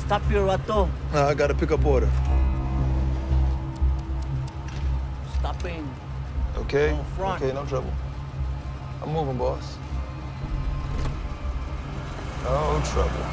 Stop here, vato. I gotta pick up order. Stopping. Okay. No front. Okay, no trouble. I'm moving, boss. No trouble.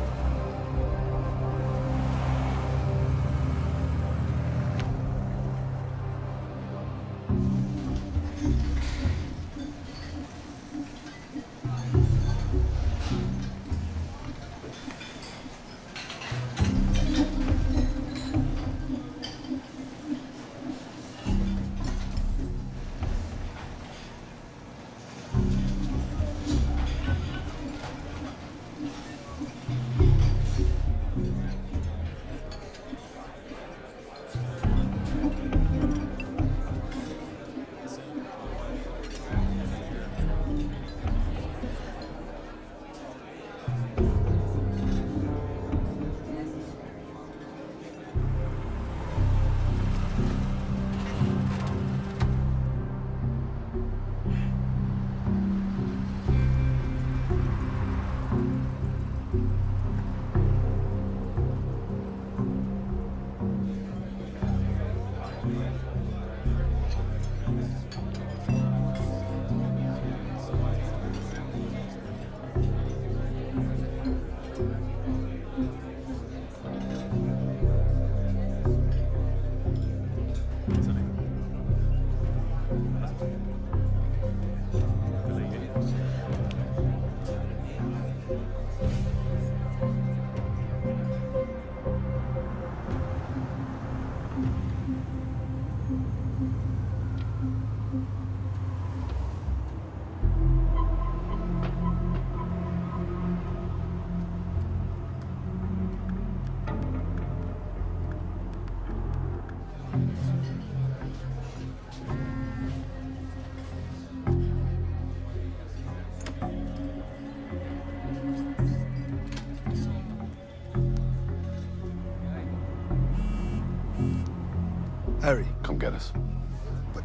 Harry, come get us. But...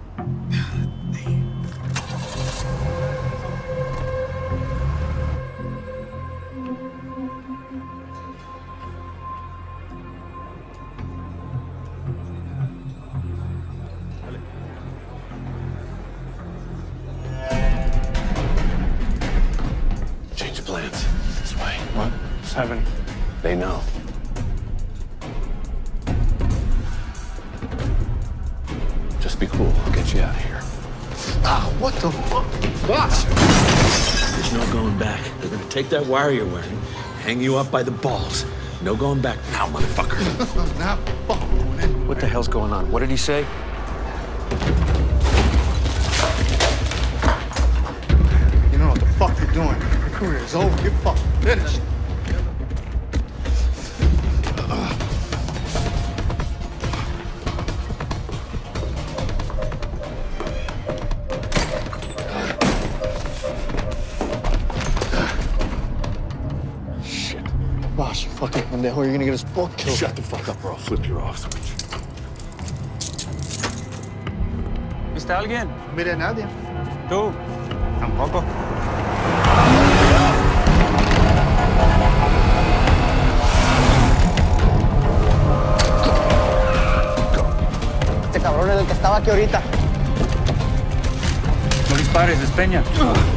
Change of plans. This way. What? What's happening? They know. Just be cool. I'll get you out of here. Ah, what the fuck? Boss! There's no going back. They're gonna take that wire you're wearing, hang you up by the balls. No going back now, motherfucker. Not fucking going anywhere. What the hell's going on? What did he say? You know what the fuck you're doing. Your career is over. You're fucking finished. Boss, you fucking pendejo, you're gonna get us both killed. Shut the fuck up or I'll flip your off switch. ¿Viste a alguien? Mire a nadie. ¿Tú? Tampoco. Este cabrón es el que estaba aquí ahorita. No dispares, despeña.